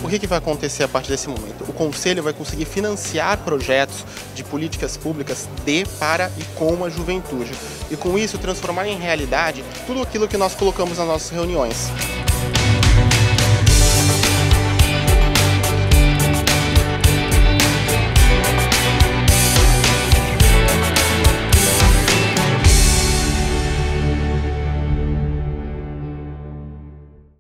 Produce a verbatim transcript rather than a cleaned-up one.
que, que vai acontecer a partir desse momento? O Conselho vai conseguir financiar projetos de políticas públicas de, para e com a juventude. E com isso transformar em realidade tudo aquilo que nós colocamos nas nossas reuniões.